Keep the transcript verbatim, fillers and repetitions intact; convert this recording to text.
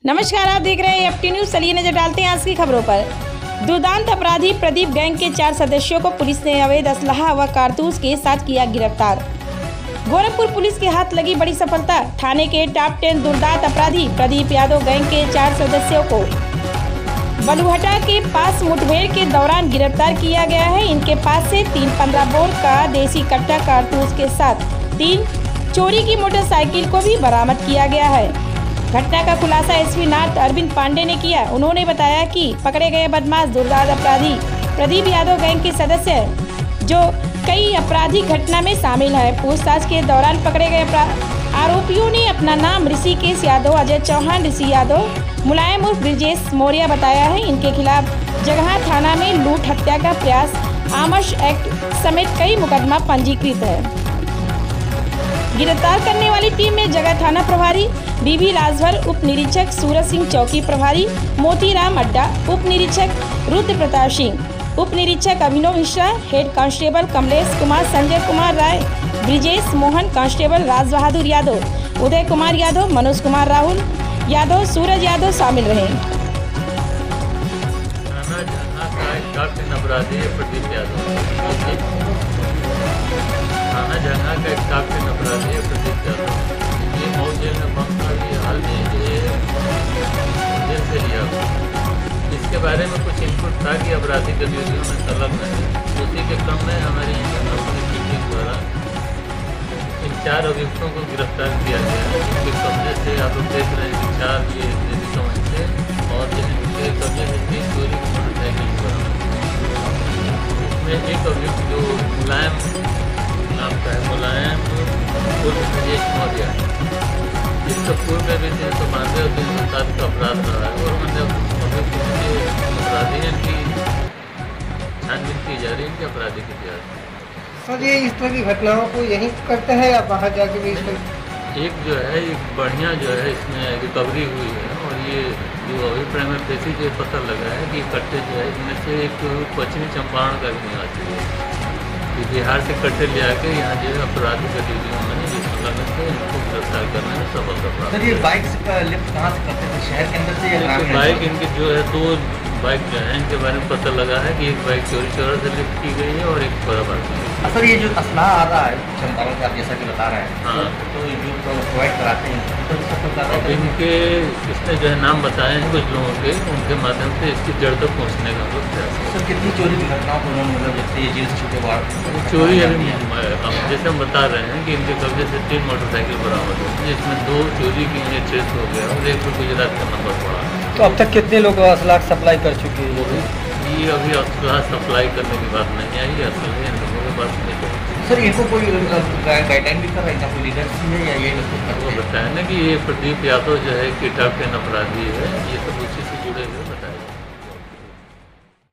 नमस्कार, आप देख रहे हैं एफटी न्यूज। चलिए नजर डालते हैं आज की खबरों पर। दुर्दांत अपराधी प्रदीप गैंग के चार सदस्यों को पुलिस ने अवैध असलहा व कारतूस के साथ किया गिरफ्तार। गोरखपुर पुलिस के हाथ लगी बड़ी सफलता। थाने के टॉप टेन दुर्दांत अपराधी प्रदीप यादव गैंग के चार सदस्यों को बलुहटा के पास मुठभेड़ के दौरान गिरफ्तार किया गया है। इनके पास से तीन पंद्रह बोर का देसी कट्टा कारतूस के साथ तीन चोरी की मोटरसाइकिल को भी बरामद किया गया है। घटना का खुलासा एसपी नॉर्थ अरविंद पांडे ने किया। उन्होंने बताया कि पकड़े गए बदमाश दुर्दांत अपराधी प्रदीप यादव गैंग के सदस्य हैं, जो कई आपराधिक घटना में शामिल है। पूछताछ के दौरान पकड़े गए आरोपियों ने अपना नाम ऋषिकेश यादव, अजय चौहान, ऋषि यादव, मुलायम उर्फ ब्रिजेश मौर्य बताया है। इनके खिलाफ जगह थाना में लूट, हत्या का प्रयास, आमश एक्ट समेत कई मुकदमा पंजीकृत है। गिरफ्तार करने वाली टीम में जगह थाना प्रभारी बीबी राजभर, उप निरीक्षक सूरज सिंह, चौकी प्रभारी मोतीराम अड्डा, उप निरीक्षक रुद्र प्रताप सिंह, उप निरीक्षक Abhinav Mishra, head constable Kamlesh Kumar, Sanjay Kumar Rai, Brijesh Mohan, constable Raj Bahadur Yadav, Uday Kumar Yadav, Manoj Kumar Rahul Yadav, Suraj Yadav शामिल रहे। थाना जहां का एक काफी अपराधी है प्रदीप यादव। ये मऊ जेल में बंद था, ये हाल में ये जेल से लिया। इसके बारे में कुछ इनपुट था कि अपराधी गतिविधियों में संलग्न है। उसी के क्रम में हमारी पुलिस टीम द्वारा इन चार अभियुक्तों को गिरफ्तार किया गया है। इनके कब्जे से आप लोग देख रहे हैं कि चार ये देसी समझ थे और जिनके कब्जे से तीन चोरी की मोटरसाइकिल बरामद। इसमें एक अभियुक्त जो मुलायम नाम का है, मुलायम उर्फ ब्रिजेश मौर्य, जिसका पूर्व में भी तीन सौ बानवे और तीन सौ सात का अपराध रहा है और मतलब अपराधी है, इनकी छानबीन की जा रही है, इनके अपराधी की जा रही है। सर, ये इस तरह की घटनाओं को यहीं करते हैं या बाहर जाके भी इस तरह? एक जो है एक बढ़िया जो है इसमें रिकवरी हुई है और ये जो अभिप्राय में पेशी जो पता लगा है कि कट्टे जो है इनमें से एक पश्चिमी चंपारण का भी निवासी है। बिहार से कट्टे ले आके यहाँ जो है अपराधिक गतिविधियों में जो संलग्न थे इनको गिरफ्तार करने में सफलता प्राप्त। सर, ये बाइक से लिफ्ट कहाँ से करते थे, शहर के अंदर से या बाइक इनके जो है दो बाइक जो है इनके बारे में पता लगा है कि एक बाइक चोरी चोरा से लिफ्ट की गई है और एक बराबर की। सर, ये जो असलहा आ रहा है चंपारण से, आप जैसा कि बता रहे हैं, हाँ, तो जो प्रोवाइड कराते हैं अब इनके इसने जो है नाम बताए हैं कुछ लोगों के, उनके माध्यम से इसकी जड़ तक पहुँचने का हम लोग प्रयास। सर, कितनी चोरी की घटनाओं को उन्होंने मतलब जैसे ये जेल से छूटे बाद चोरी अभी हम जैसे हम बता रहे हैं कि इनके कब्जे से तीन मोटरसाइकिल बरामद हुई, जिसमें दो चोरी की इन्हें ट्रेस हो गया और एक गुजरात का नंबर पड़ा। तो अब तक कितने लोग असलहा सप्लाई कर चुके हैं? ये अभी असलहा सप्लाई करने की बात नहीं आई, असलहा इन लोगों के पास नहीं है। सर, इनको कोई गाइडलाइन भी कर रहा है, कोई लीडरशिप है या ये लोग बताया ना कि ये प्रदीप यादव जो है कि टॉप टेन अपराधी है, ये सब उसी से जुड़े हुए।